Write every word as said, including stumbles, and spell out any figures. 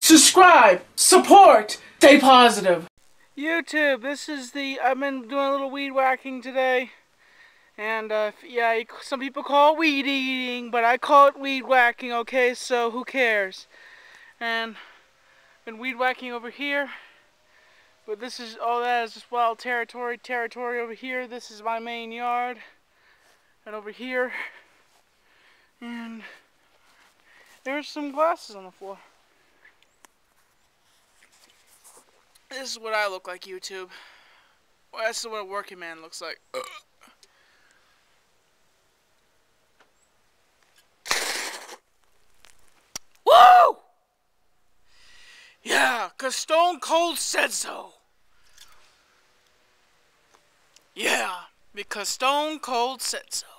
subscribe, support, stay positive. YouTube, this is the, I've been doing a little weed whacking today. And, uh, yeah, some people call it weed eating, but I call it weed whacking, okay? So, who cares? And, been weed whacking over here. But this is, all that is just wild territory, territory over here. This is my main yard. And over here. And, there's some glasses on the floor. This is what I look like, YouTube. Well, this is what a working man looks like. Ugh. Woo! Yeah, 'cause Stone Cold said so. Yeah, because Stone Cold said so.